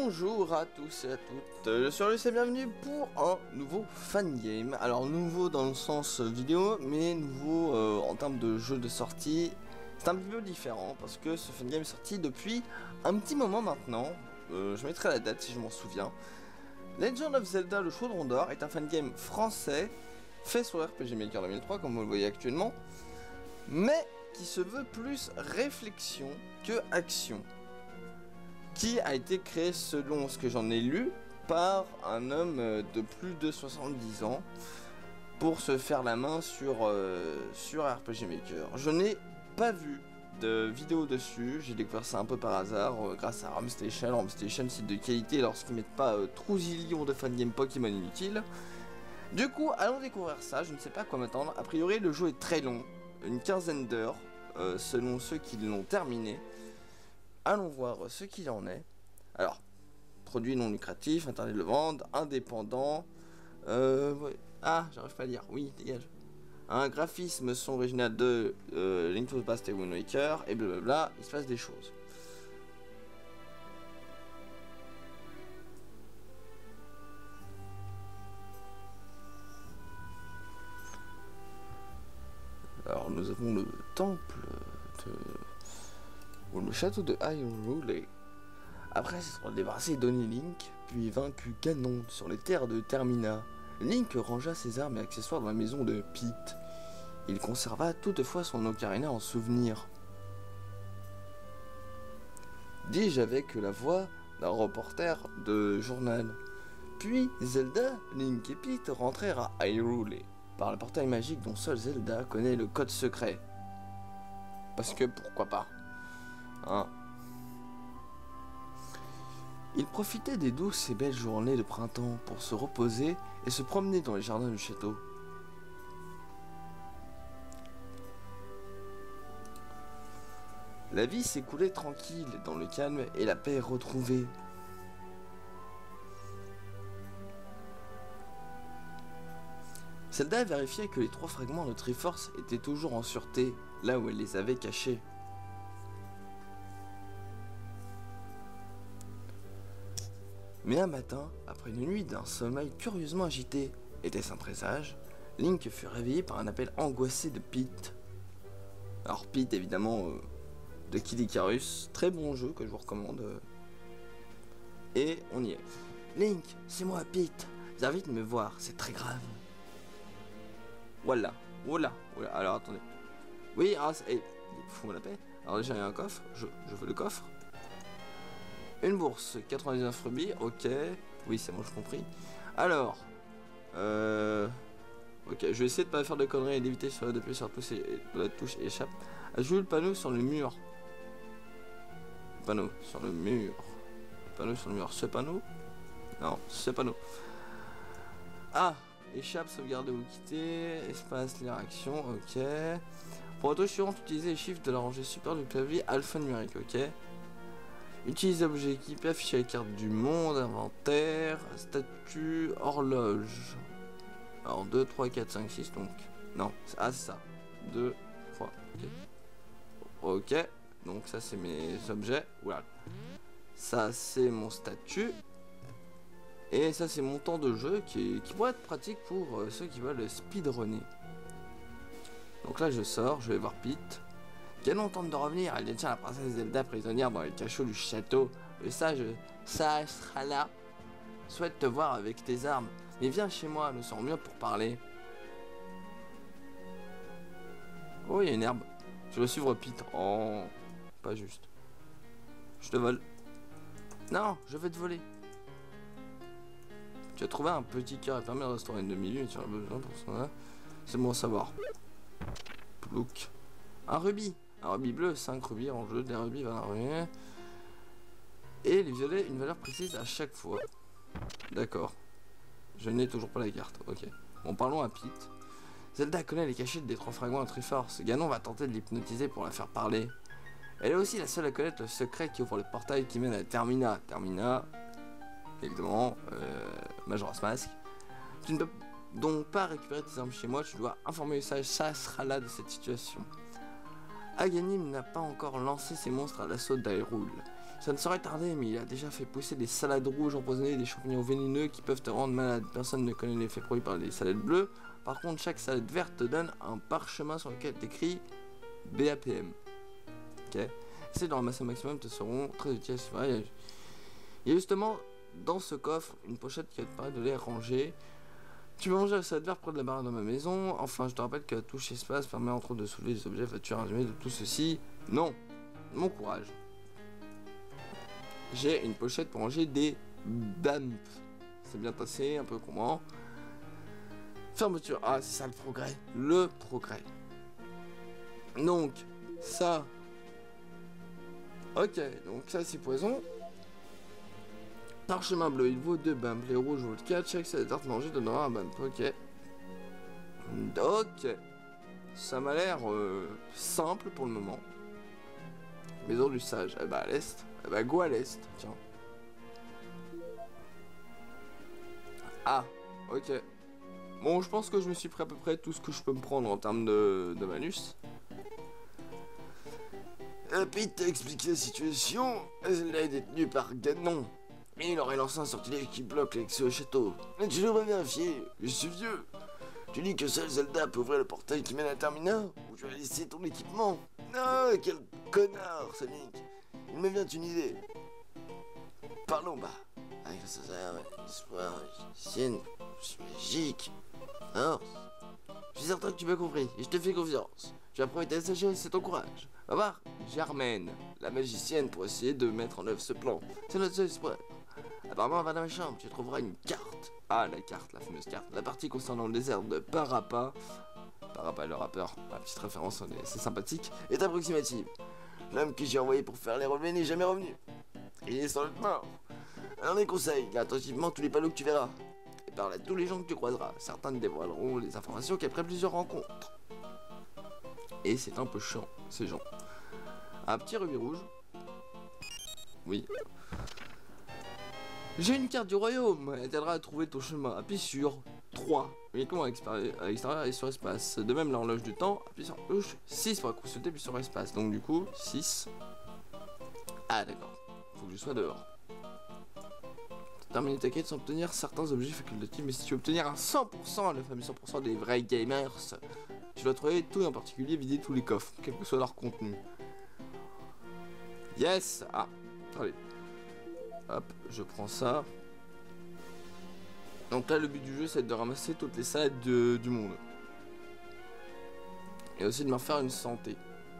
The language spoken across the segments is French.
Bonjour à tous et à toutes, je suis Luce et bienvenue pour un nouveau fan game. Alors nouveau dans le sens vidéo, mais nouveau en termes de jeu de sortie. C'est un petit peu différent parce que ce fan game est sorti depuis un petit moment maintenant. Je mettrai la date si je m'en souviens. Legend of Zelda le Chaudron d'Or est un fan game français fait sur RPG Maker 2003 comme vous le voyez actuellement, mais qui se veut plus réflexion que action. Qui a été créé, selon ce que j'en ai lu, par un homme de plus de 70 ans pour se faire la main sur RPG Maker. Je n'ai pas vu de vidéo dessus, j'ai découvert ça un peu par hasard grâce à RomStation. RomStation, site de qualité lorsqu'ils mettent pas trousillions de fangame Pokémon inutiles. Du coup, allons découvrir ça, je ne sais pas à quoi m'attendre. A priori, le jeu est très long, une quinzaine d'heures, selon ceux qui l'ont terminé. Allons voir ce qu'il en est. Alors, produit non lucratif, internet de vente, indépendant. Ouais. Ah, j'arrive pas à lire. Oui, dégage. Un graphisme son original de Link to the Past et Wind Waker, et blablabla, il se passe des choses. Alors, nous avons le temple de... ou le château de Hyrule. Après s'être débarrassé d'Oni Link, puis vaincu Ganon sur les terres de Termina, Link rangea ses armes et accessoires dans la maison de Pete. Il conserva toutefois son ocarina en souvenir. Dis-je avec la voix d'un reporter de journal. Puis Zelda, Link et Pete rentrèrent à Hyrule, par le portail magique dont seul Zelda connaît le code secret. Parce que pourquoi pas, hein. Il profitait des douces et belles journées de printemps pour se reposer et se promener dans les jardins du château. La vie s'écoulait tranquille dans le calme et la paix retrouvée. Zelda vérifiait que les 3 fragments de Triforce étaient toujours en sûreté, là où elle les avait cachés. Mais un matin, après une nuit d'un sommeil curieusement agité, était-ce un présage? Link fut réveillé par un appel angoissé de Pete. Alors Pete, évidemment, de Kid Icarus, très bon jeu que je vous recommande. Et on y est. Link, c'est moi Pete, viens vite me voir, c'est très grave. Voilà, voilà, voilà, alors attendez. Oui, ah, fous-moi la paix. Alors déjà il y a un coffre, je veux le coffre. Une bourse, 99 rubis, ok. Oui, c'est bon, j'ai compris. Alors, ok, je vais essayer de pas faire de conneries et d'éviter d'appuyer sur la touche échappe. Ajoute le panneau sur le mur. Panneau sur le mur. Panneau sur le mur. Ce panneau? Non, ce panneau. Ah, échappe, sauvegarder ou quitter. Espace, lire action, ok. Pour auto suivante, utiliser les chiffres de la rangée supérieure du clavier alphanumérique, ok. Utiliser objet équipé, afficher la carte du monde, inventaire, statut, horloge. Alors 2, 3, 4, 5, 6 donc. Non, ah c'est ça. 2, 3, ok. Ok, donc ça c'est mes objets. Voilà. Ça c'est mon statut. Et ça c'est mon temps de jeu qui pourrait être pratique pour ceux qui veulent speedrunner. Donc là je sors, je vais voir Pete. Ganon tente de revenir, elle détient la princesse Zelda prisonnière dans les cachots du château. Le sage Sahasrara souhaite te voir avec tes armes. Mais viens chez moi, nous serons mieux pour parler. Oh, il y a une herbe. Je veux suivre Pete. Oh, pas juste. Je te vole. Non, je vais te voler. Tu as trouvé un petit cœur et permet de restaurer une demi-lune et tu as besoin pour ça. C'est bon à savoir. Plouc. Un rubis. Un rubis bleu, 5 rubis en jeu, des rubis valent. Et les violets, une valeur précise à chaque fois. D'accord. Je n'ai toujours pas la carte, ok. Bon, parlons à Pete. Zelda connaît les cachettes des 3 fragments de Triforce. Ganon va tenter de l'hypnotiser pour la faire parler. Elle est aussi la seule à connaître le secret qui ouvre le portail qui mène à Termina. Termina, évidemment, Majora's Mask. Tu ne peux donc pas récupérer tes armes chez moi, tu dois informer le sage Sahasrara de cette situation. Aghanim n'a pas encore lancé ses monstres à l'assaut d'Hyrule. Ça ne saurait tarder, mais il a déjà fait pousser des salades rouges empoisonnées et des champignons vénéneux qui peuvent te rendre malade. Personne ne connaît l'effet produit par les salades bleues. Par contre, chaque salade verte te donne un parchemin sur lequel est écrit BAPM. Ok. Essaye de ramasser au maximum, te seront très utiles. Il y a justement dans ce coffre une pochette qui va te permettre de les ranger. Tu peux manger la salade verte près de la barre de ma maison. Enfin, je te rappelle que la touche espace permet entre autres de soulever des objets. Vas-tu résumer de tout ceci? Non. Mon courage. J'ai une pochette pour ranger des BAMP. C'est bien tassé, un peu comment. Fermeture. Ah, c'est ça le progrès. Le progrès. Donc, ça. Ok, donc ça c'est poison. Parchemin bleu, il vaut 2 BAMP. Les rouges vaut 4. Chaque salade verte mangée donnera un BAMP. Ok. Ok. Ça m'a l'air simple pour le moment. Maison du sage. Eh bah à l'est. Eh bah go à l'est. Tiens. Ah. Ok. Bon, je pense que je me suis pris à peu près tout ce que je peux me prendre en termes de malus. Pete t'a expliqué la situation. Elle est détenue par Ganon. Et il aurait lancé un sortilège qui bloque l'accès au château. Mais tu devrais vérifier. Je suis vieux. Tu dis que seul Zelda peut ouvrir le portail qui mène à Termina, ou tu vas laisser ton équipement. Ah, quel connard, Sonic. Il me vient une idée. Parlons bas. Avec le sorcière, l'espoir, magicienne, magique. Alors, je suis certain que tu m'as compris, et je te fais confiance. Tu vas profiter de ta sagesse et ton courage. Va voir Germaine, la magicienne, pour essayer de mettre en œuvre ce plan. C'est notre seul espoir. Apparemment, va dans ma chambre, tu trouveras une carte. Ah, la carte, la fameuse carte. La partie concernant le désert de Parappa. Parappa le rappeur, ma petite référence, c'est sympathique, est approximative. L'homme que j'ai envoyé pour faire les relevés n'est jamais revenu. Il est sans doute mort. Alors mes conseils, garde attentivement tous les panneaux que tu verras. Et parle à tous les gens que tu croiseras. Certains te dévoileront les informations qu'après plusieurs rencontres. Et c'est un peu chiant, ces gens. Un petit rubis rouge. Oui. J'ai une carte du royaume. Elle t'aidera à trouver ton chemin. Appuie sur 3. Uniquement à l'extérieur et sur espace. De même, l'horloge du temps. Appuie sur touche 6 pour consulter puis sur espace. Donc du coup, 6. Ah d'accord. Faut que je sois dehors. Terminer ta quête sans obtenir certains objets facultatifs. Mais si tu veux obtenir un 100%, le fameux 100% des vrais gamers, tu dois trouver tout et en particulier vider tous les coffres, quel que soit leur contenu. Yes. Ah, attendez. Hop, je prends ça. Donc là, le but du jeu, c'est de ramasser toutes les salades du monde. Et aussi de me refaire une santé.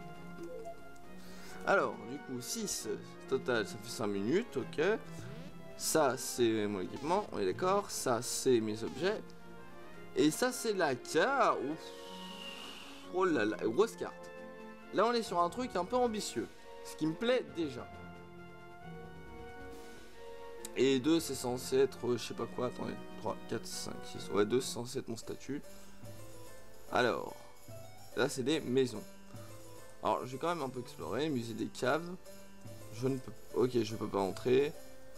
Alors, du coup, 6 total, ça fait 5 minutes, ok. Ça, c'est mon équipement, on est d'accord. Ça, c'est mes objets. Et ça, c'est la carte. Ouf. Oh là là, grosse carte. Là, on est sur un truc un peu ambitieux. Ce qui me plaît déjà. Et 2, c'est censé être, je sais pas quoi, attendez. 3, 4, 5, 6. Ouais, 2, c'est censé être mon statut. Alors, là, c'est des maisons. Alors, je vais quand même un peu explorer. Musée des caves. Je ne peux... Ok, je peux pas entrer.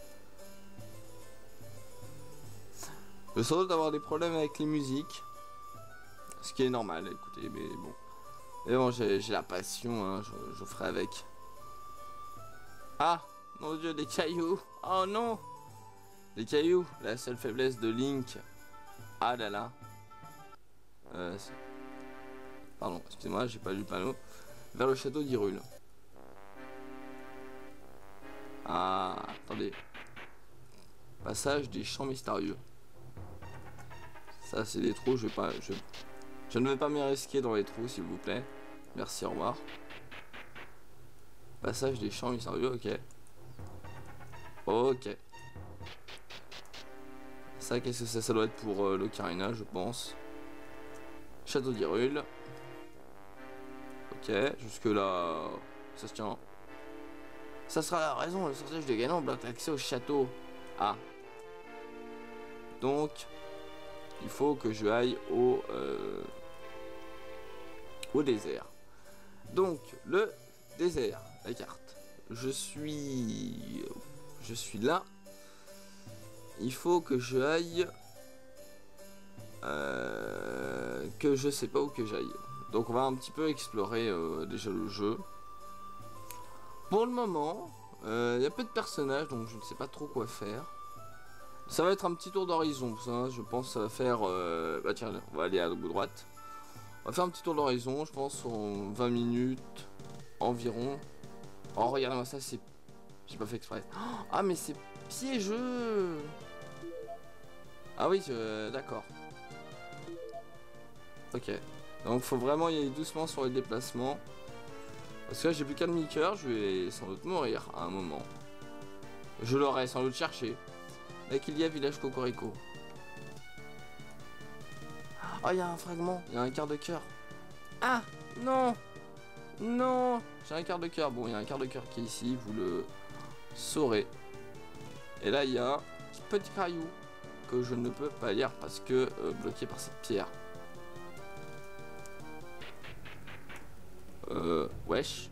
Je vais sans doute avoir des problèmes avec les musiques. Ce qui est normal, écoutez, mais bon. Mais bon, j'ai la passion, hein, je ferai avec. Ah, mon dieu, des cailloux. Oh non. Des cailloux, la seule faiblesse de Link. Ah là là. Pardon, excusez-moi, j'ai pas lu le panneau. Vers le château d'Hyrule. Ah, attendez. Passage des champs mystérieux. Ça, c'est des trous, je ne vais pas me risquer dans les trous, s'il vous plaît. Merci, au revoir. Passage des champs mystérieux, ok. Ok. Ça, qu'est-ce que c'est? Ça doit être pour l'Ocarina, je pense. Château d'Hyrule. Ok, jusque là, ça se tient. Ça sera la raison, le sortilège de Ganon bloque l'accès au château. Ah. Donc, il faut que je aille au désert. Donc, le désert, la carte. Je suis là. Il faut que je aille... que je sais pas où que j'aille. Donc on va un petit peu explorer déjà le jeu. Pour le moment, Il y a peu de personnages, donc je ne sais pas trop quoi faire. Ça va être un petit tour d'horizon, ça. Je pense que ça va faire... Bah tiens, on va aller à gauche droite. On va faire un petit tour d'horizon, je pense, en 20 minutes environ. Oh, regardez-moi ça, c'est... J'ai pas fait exprès. Ah, mais c'est piégeux. Ah oui, d'accord. Ok. Donc, faut vraiment y aller doucement sur les déplacements. Parce que là, j'ai plus qu'un demi-cœur, je vais sans doute mourir à un moment. Je l'aurais sans doute cherché. Là qu'il y a village Cocorico. Ah, il y a un fragment, il y a un quart de cœur. Ah, non. Non, j'ai un quart de cœur. Bon, il y a un quart de cœur qui est ici, vous le saurez. Et là, il y a un petit caillou que je ne peux pas lire parce que bloqué par cette pierre. Wesh.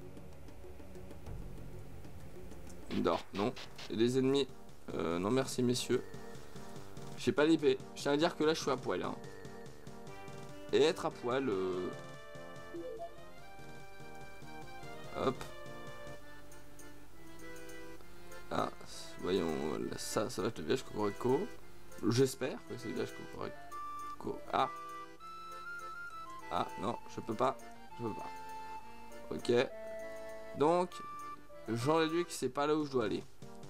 Il dort, non. Et des ennemis. Non, merci, messieurs. J'ai pas l'épée. Je tiens à dire que là, je suis à poil. Hein. Et être à poil... Hop. Ah, voyons, ça va être le village Cocorico. J'espère que c'est le village Cocorico. Ah. Ah, non, je peux pas. Je peux pas. Ok. Donc, j'en déduis que c'est pas là où je dois aller.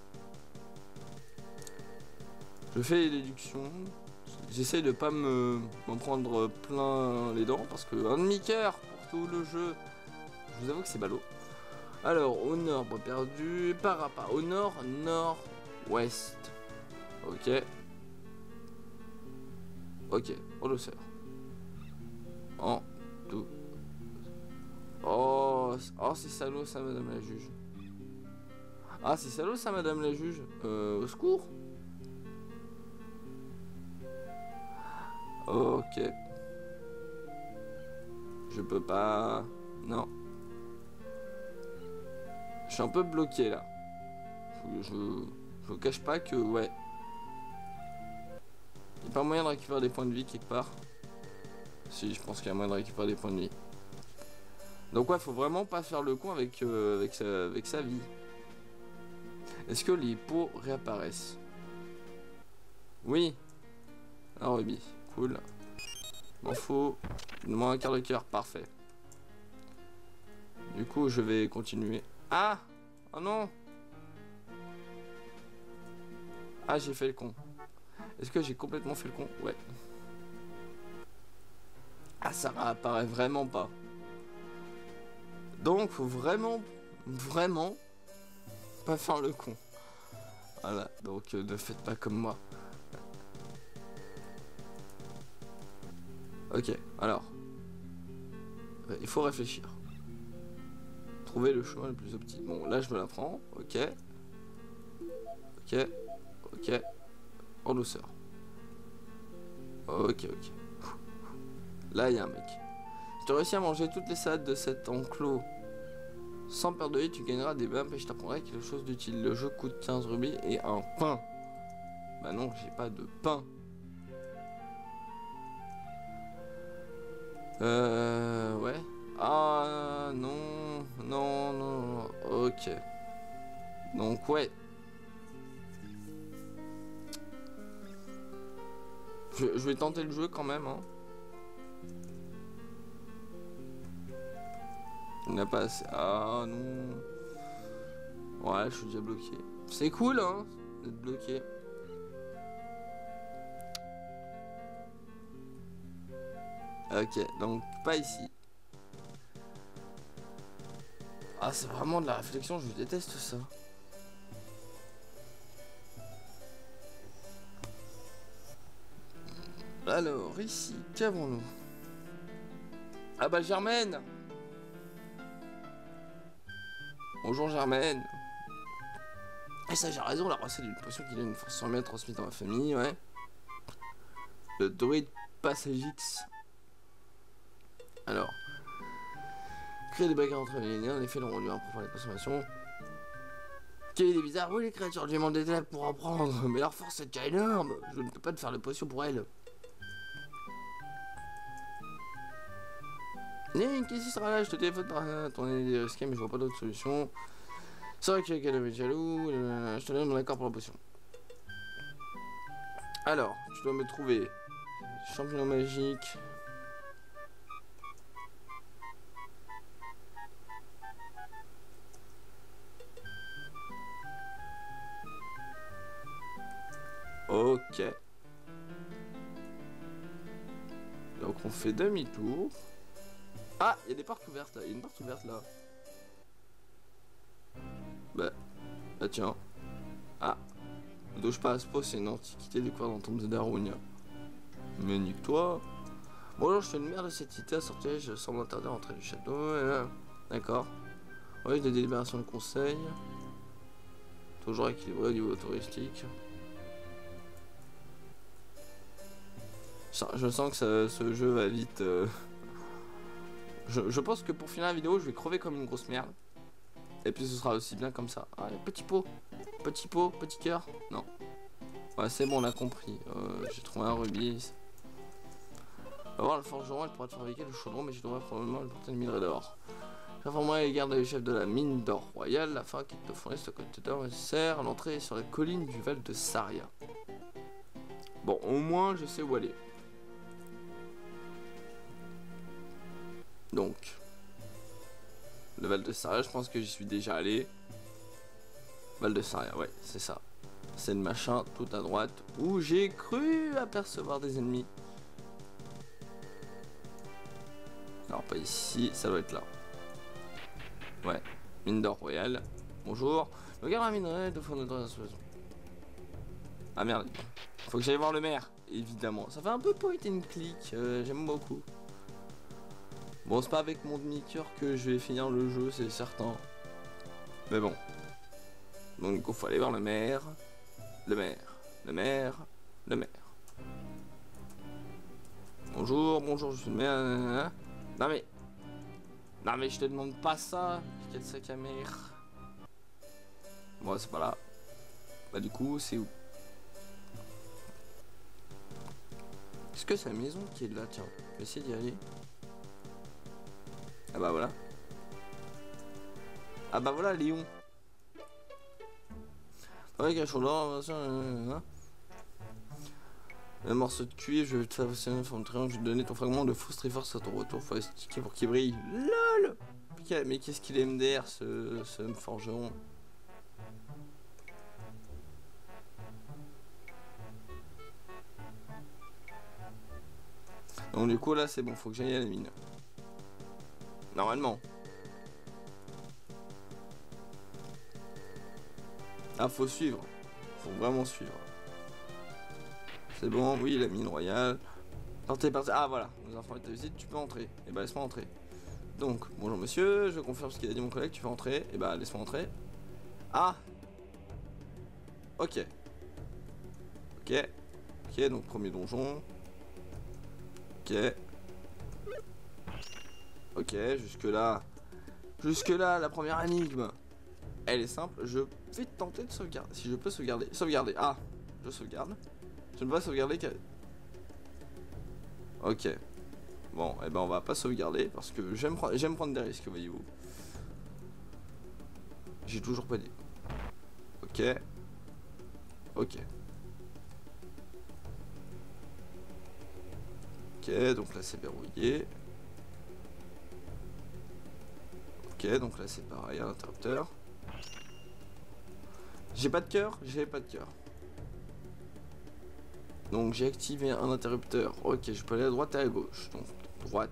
Je fais les déductions. J'essaye de pas m'en prendre plein les dents parce que un demi-cœur pour tout le jeu. Je vous avoue que c'est ballot. Alors, au nord, bois perdu, Parappa. Au nord, nord-ouest. Ok. Ok, Holosaur. En tout. Oh, c'est salaud ça, madame la juge. Ah, c'est salaud ça, madame la juge. Au secours. Ok. Je peux pas... Non. Je suis un peu bloqué là. Je vous cache pas que ouais. Il n'y a pas moyen de récupérer des points de vie quelque part. Si, je pense qu'il y a moyen de récupérer des points de vie. Donc ouais, faut vraiment pas faire le con avec sa vie. Est-ce que les pots réapparaissent? Oui. Un rubis. Cool. M'en faut. Donne-moi un quart de cœur. Parfait. Du coup, je vais continuer. Ah! Oh non! Ah, j'ai fait le con. Est-ce que j'ai complètement fait le con? Ouais. Ah, ça réapparaît vraiment pas. Donc, faut vraiment pas faire le con. Voilà, donc ne faites pas comme moi. Ok, alors. Il faut réfléchir. Trouver le chemin le plus optique. Bon, là, je me la prends. Ok. Ok. Ok. En douceur. Ok, ok. Là, il y a un mec. Si tu réussis à manger toutes les salades de cet enclos sans perdre de vie, tu gagneras des bumps et je t'apprendrai quelque chose d'utile. Le jeu coûte 15 rubis et un pain. Bah non, j'ai pas de pain. Ouais. Ah non, non, non, ok. Donc ouais. Je vais tenter le jeu quand même, hein. Il n'a pas assez... Ah non. Ouais, je suis déjà bloqué. C'est cool, hein, d'être bloqué. Ok, donc pas ici. Ah, c'est vraiment de la réflexion, je déteste ça. Alors, ici, qu'avons-nous? Ah bah Germaine! Bonjour Germaine! Et ça, j'ai raison, la recette d'une potion qui donne une force surhumaine transmise dans ma famille, ouais. Le druide Passagix. Alors. Créer des bagarres entre les liens, en effet, l'ont rendu impropre à la consommation. Quelle idée bizarre! Oui, les créatures du monde des ténèbres pour en prendre, mais leur force est déjà énorme! Je ne peux pas te faire de potion pour elles. Link, ici sera là, je te téléphone par ton idée risquée, mais je vois pas d'autre solution. C'est vrai qu'il y a quelqu'un de jaloux. Je te donne mon accord pour la potion. Alors, tu dois me trouver champignon magique. Ok. Donc on fait demi-tour. Ah, il y a des portes ouvertes là. Il y a une porte ouverte là. Bah tiens. Ah. Ne touche pas à ce pot, c'est une antiquité découverte dans Tombe de Darunia. Mais nique-toi. Bonjour, je suis une mère de cette cité assortie, je semble interdire d'entrer du château. D'accord. Oui, des délibérations de conseil. Toujours équilibré au niveau touristique. Je sens que ce jeu va vite. Je pense que pour finir la vidéo, je vais crever comme une grosse merde. Et puis ce sera aussi bien comme ça. Ah, petit pot, petit cœur. Non. Ouais, c'est bon, on a compris. J'ai trouvé un rubis. On va voir le forgeron, elle pourra te fabriquer le chaudron, mais je devrais probablement le porter une minerai d'or. J'informerai les gardes et les chefs de la mine d'or royale afin qu'ils te fournissent le conteneur nécessaire à l'entrée sur la colline du Val de Saria. Bon, au moins je sais où aller. Donc, le Val de Saria, je pense que j'y suis déjà allé. Val de Saria, ouais, c'est ça. C'est le machin tout à droite où j'ai cru apercevoir des ennemis. Alors pas ici, ça doit être là. Ouais, mine d'or royale. Bonjour. Le gars à minerai de fond de Ah merde. Faut que j'aille voir le maire. Évidemment. Ça fait un peu point and click. J'aime beaucoup. Bon, c'est pas avec mon demi-cœur que je vais finir le jeu, c'est certain. Mais bon. Donc du coup, faut aller voir le maire. Le maire. Le maire. Le maire. Bonjour, bonjour, je suis le maire. Non mais. Non mais je te demande pas ça. Quel sac à mer. Bon, c'est pas là. Bah du coup, c'est où? Est-ce que c'est la maison qui est là? Tiens, je vais essayer d'y aller. Ah bah voilà. Ah bah voilà, Léon. Avec un chaudron, un morceau de cuir, je vais te faire une forme de triangle, je vais te donner ton fragment de fausse triforce à ton retour, faut estiquer pour qu'il brille. LOL. Mais qu'est-ce qu'il aime d'air, ce forgeron. Donc du coup là c'est bon, faut que j'aille à la mine. Normalement. Ah, faut suivre. Faut vraiment suivre. C'est bon, oui, la mine royale. Partez. Ah voilà, nous avons fait ta visite, tu peux entrer. Et bah laisse-moi entrer. Donc, bonjour monsieur, je confirme ce qu'il a dit mon collègue, tu peux entrer. Et bah laisse-moi entrer. Ah. Ok. Ok. Ok, donc premier donjon. Ok. Ok, jusque là. Jusque là, la première énigme. Elle est simple, je vais tenter de sauvegarder. Si je peux sauvegarder. Sauvegarder. Ah, je sauvegarde. Je ne peux pas sauvegarder que... Ok. Bon, et ben on va pas sauvegarder parce que j'aime prendre des risques, voyez-vous. J'ai toujours pas dit. Ok. Ok. Ok, donc là c'est verrouillé. Ok, donc là c'est pareil, un interrupteur. J'ai pas de cœur, j'ai pas de cœur. Donc j'ai activé un interrupteur. Ok, je peux aller à droite et à gauche. Donc droite.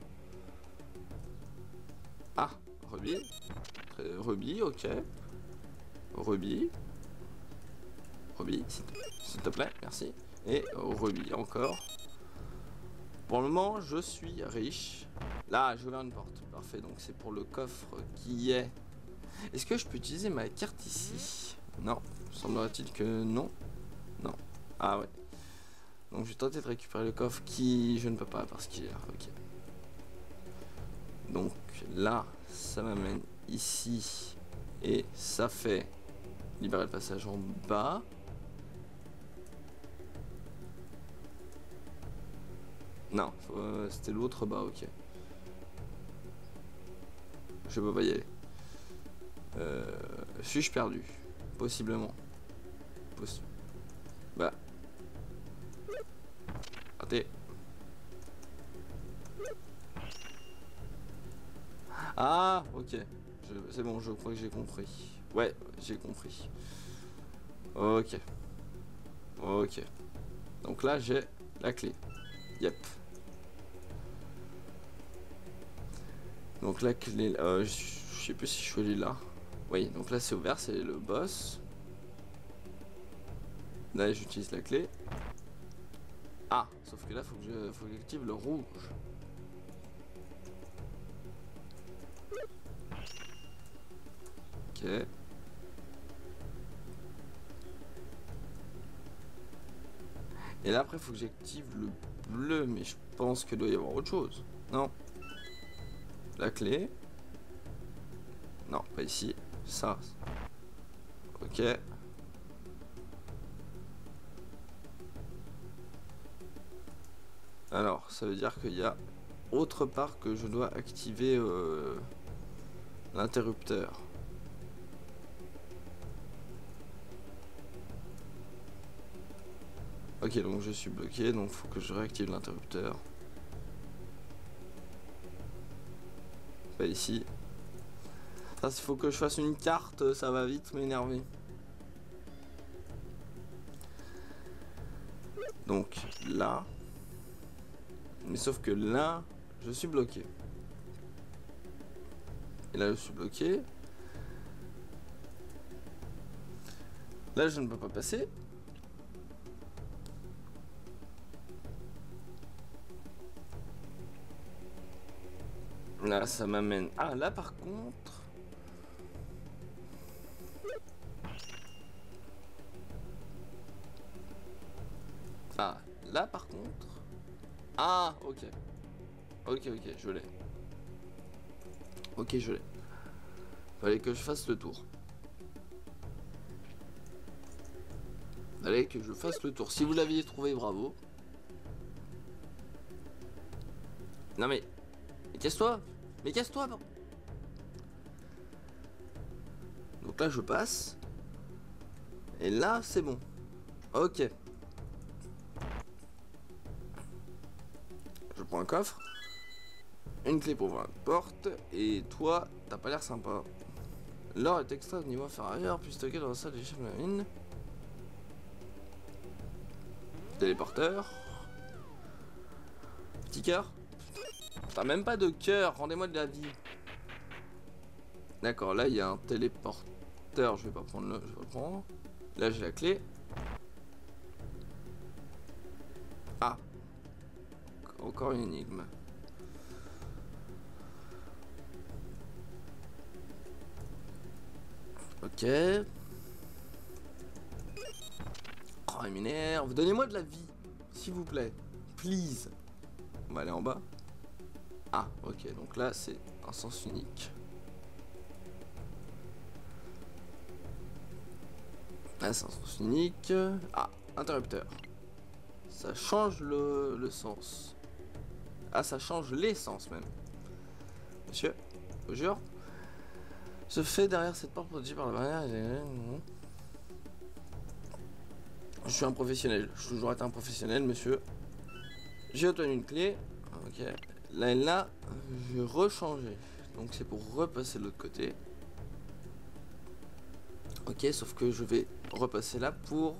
Ah, rubis. Rubis, ok. Rubis. Rubis, s'il te plaît, merci. Et rubis encore. Pour le moment, je suis riche. Là, j'ai ouvert une porte. Parfait, donc c'est pour le coffre qui est... Est-ce que je peux utiliser ma carte ici? Non, semblerait-il que non. Non. Ah ouais. Donc je vais tenter de récupérer le coffre qui... Je ne peux pas parce qu'il est là. Ok. Donc là, ça m'amène ici. Et ça fait libérer le passage en bas. Non, c'était l'autre bas, ok. Je peux pas y aller. Suis-je perdu? Possiblement. Bah. Raté. Ah, ok. C'est bon, je crois que j'ai compris. Ouais, j'ai compris. Ok. Ok. Donc là, j'ai la clé. Yep. Donc la clé, je sais plus si je suis allé là. Oui, donc là c'est ouvert, c'est le boss. Là j'utilise la clé. Ah, sauf que là faut que j'active le rouge. Ok. Et là après faut que j'active le bleu, mais je pense qu'il doit y avoir autre chose. Non. La clé. Non, pas ici. Ça. Ok. Alors, ça veut dire qu'il y a autre part que je dois activer l'interrupteur. Ok, donc je suis bloqué, donc faut que je réactive l'interrupteur. Pas ici. Ça, il faut que je fasse une carte, ça va vite m'énerver. Donc là. Mais sauf que là, je suis bloqué. Et là, je suis bloqué. Là, je ne peux pas passer. Là, ça m'amène. Ah, là, par contre. Ah, là, par contre. Ah, ok. Ok, ok, je l'ai. Ok, je l'ai. Fallait que je fasse le tour. Fallait que je fasse le tour. Si vous l'aviez trouvé, bravo. Non mais casse-toi. Mais casse-toi. Donc là, je passe. Et là, c'est bon. Ok. Je prends un coffre. Une clé pour ouvrir une porte. Et toi, t'as pas l'air sympa. L'or est extrait au niveau inférieur, puis stocké dans la salle des chefs de la mine. Téléporteur. Petit cœur. T'as même pas de cœur, rendez-moi de la vie. D'accord, là il y a un téléporteur, je vais pas prendre le. Je vais pas le prendre. Là j'ai la clé. Ah. Encore une énigme. Ok. Oh, il m'énerve. Donnez-moi de la vie, s'il vous plaît. Please. On va aller en bas. Ah, ok. Donc là, c'est un sens unique. Là, c'est un sens unique. Ah, interrupteur. Ça change le sens. Ah, ça change les sens même. Monsieur, je vous jure. Se fait derrière cette porte protégée par la barrière. Je suis un professionnel. Je suis toujours été un professionnel, monsieur. J'ai obtenu une clé. Ok. Là et là, je vais rechanger. Donc c'est pour repasser de l'autre côté. Ok, sauf que je vais repasser là pour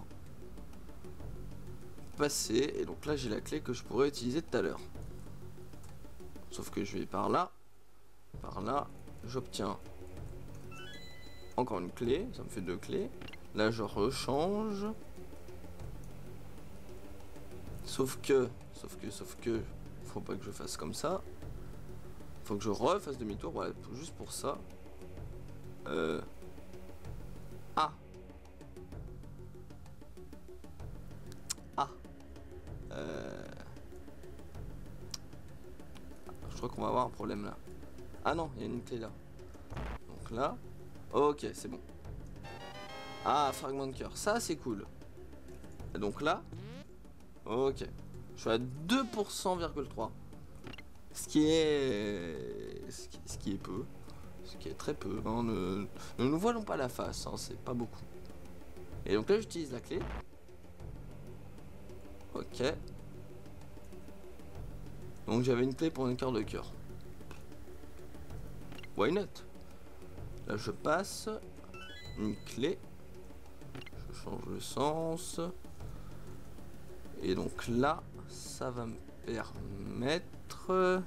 passer. Et donc là, j'ai la clé que je pourrais utiliser tout à l'heure. Sauf que je vais par là. Par là, j'obtiens encore une clé. Ça me fait 2 clés. Là, je rechange. Sauf que, faut pas que je fasse comme ça. Faut que je refasse demi-tour, voilà, juste pour ça. Ah. Ah. Je crois qu'on va avoir un problème là. Ah non, il y a une clé là. Donc là. Ok, c'est bon. Ah, fragment de cœur. Ça, c'est cool. Et donc là. Ok. Je suis à 2,3%. Ce qui est peu. Ce qui est très peu, hein. Ne nous voilons pas la face, hein, c'est pas beaucoup. Et donc là j'utilise la clé. Ok. Donc j'avais une clé pour un quart de cœur. Why not? Là je passe. Une clé. Je change le sens. Et donc là, ça va me permettre...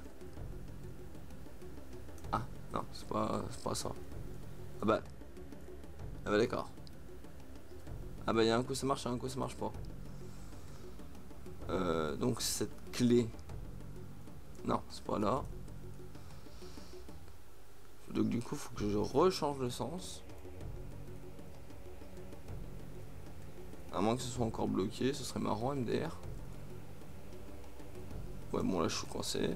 Ah, non, c'est pas ça. Ah bah d'accord. Ah bah il y a un coup ça marche, un coup ça marche pas. Donc cette clé... Non, c'est pas là. Donc du coup, faut que je rechange le sens. À moins que ce soit encore bloqué, ce serait marrant MDR. Ouais, bon là je suis coincé.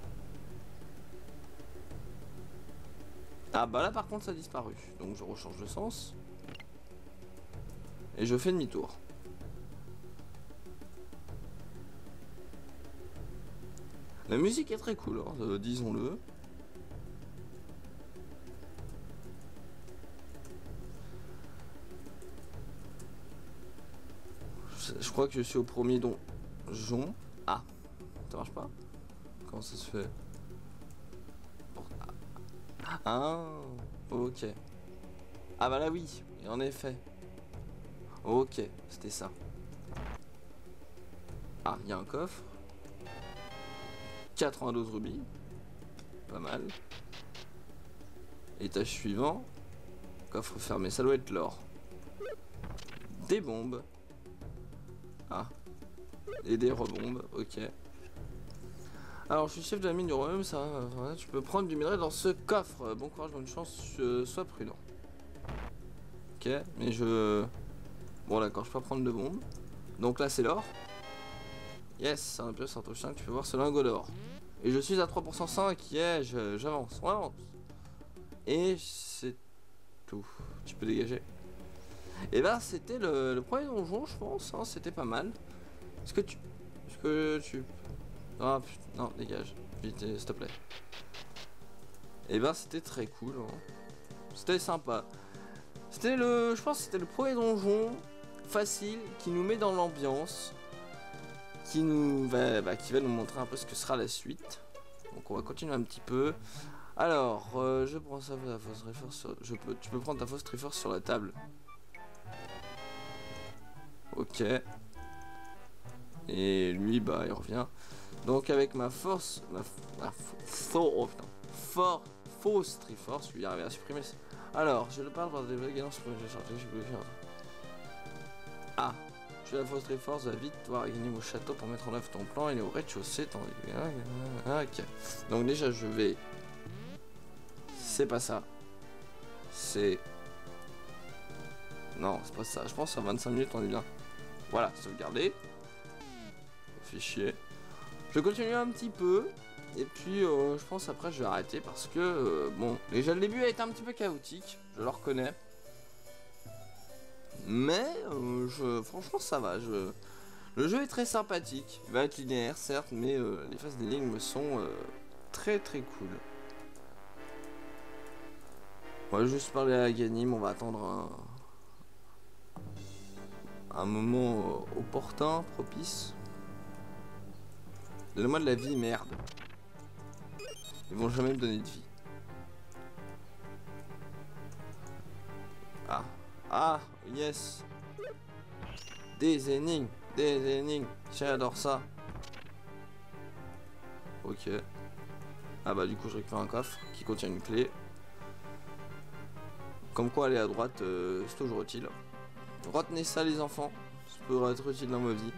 Ah bah là par contre ça a disparu. Donc je rechange le sens. Et je fais demi-tour. La musique est très cool, hein, disons-le. Je crois que je suis au premier donjon. Ah, ça marche pas? Comment ça se fait? Ah, ok. Ah bah là oui, en effet. Ok, c'était ça. Ah, il y a un coffre. 92 rubis. Pas mal. Étage suivant. Coffre fermé, ça doit être l'or. Des bombes. Ah. Et des rebombes, ok. Alors, je suis chef de la mine du royaume, ça. Tu peux prendre du minerai dans ce coffre. Bon courage, bonne chance, sois prudent. Ok, mais je... Bon, d'accord, je peux pas prendre de bombes. Donc là, c'est l'or. Yes, un peu sur 5, tu peux voir ce lingot d'or. Et je suis à 3% 5, yeah, j'avance, on avance. Et c'est tout. Tu peux dégager. Et bah, c'était le premier donjon, je pense, hein, c'était pas mal. Est-ce que tu... Ah putain, non, dégage. Vite, s'il te plaît. Et ben c'était très cool. Hein. C'était sympa. C'était le... Je pense que c'était le premier donjon facile qui nous met dans l'ambiance. Qui nous va... qui va nous montrer un peu ce que sera la suite. Donc on va continuer un petit peu. Alors, je prends ça, la fausse triforce sur... Tu peux prendre ta fausse triforce sur la table. Ok. Et lui, bah, il revient. Donc avec ma force, fausse triforce, je vais y arriver à supprimer. Alors, je le parle par des gagnants sur Ah, je la fausse triforce va vite pouvoir gagner au château pour mettre en œuvre ton plan. Il est au rez-de-chaussée. Ok. Donc déjà, je vais. C'est pas ça. C'est. Non, c'est pas ça. Je pense à 25 minutes, on est bien. Voilà, sauvegarder. Fichier. Je continue un petit peu. Et puis je pense après je vais arrêter parce que bon, déjà le début a été un petit peu chaotique, je le reconnais. Mais franchement ça va, le jeu est très sympathique. Il va être linéaire certes, mais les phases d'énigmes sont très très cool. On va juste parler à Ganim, on va attendre un moment opportun, propice. Donne-moi de la vie, merde. Ils vont jamais me donner de vie. Ah. Ah, yes. Des énigmes. J'adore ça. Ok. Ah bah du coup je récupère un coffre qui contient une clé. Comme quoi aller à droite, c'est toujours utile. Retenez ça les enfants. Ça peut être utile dans ma vie.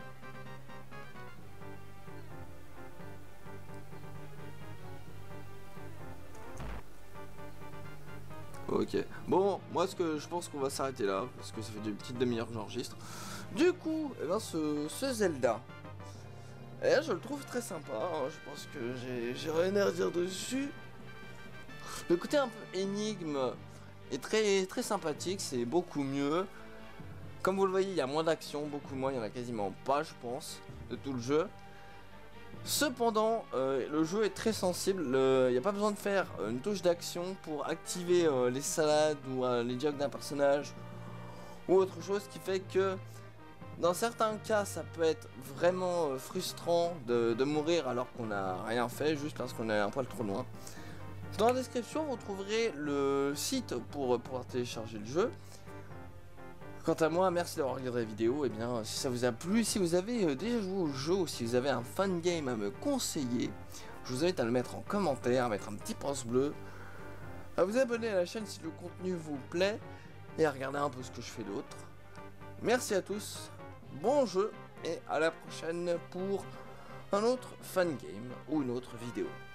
Ok, bon, moi je pense qu'on va s'arrêter là, parce que ça fait une petite demi-heure que j'enregistre. Du coup, eh ben, ce Zelda, je le trouve très sympa, hein, je pense que j'ai rien à redire dessus. Le côté un peu énigme est très sympathique, c'est beaucoup mieux. Comme vous le voyez, il y a moins d'action, beaucoup moins, il y en a quasiment pas, je pense, de tout le jeu. Cependant, le jeu est très sensible, il n'y a pas besoin de faire une touche d'action pour activer les salades ou les dialogues d'un personnage ou autre chose, qui fait que dans certains cas ça peut être vraiment frustrant de mourir alors qu'on n'a rien fait, juste parce qu'on est un poil trop loin. Dans la description vous trouverez le site pour pouvoir télécharger le jeu. Quant à moi, merci d'avoir regardé la vidéo. Et bien, si ça vous a plu, si vous avez déjà joué au jeu ou si vous avez un fan game à me conseiller, je vous invite à le mettre en commentaire, à mettre un petit pouce bleu, à vous abonner à la chaîne si le contenu vous plaît et à regarder un peu ce que je fais d'autre. Merci à tous, bon jeu et à la prochaine pour un autre fan game ou une autre vidéo.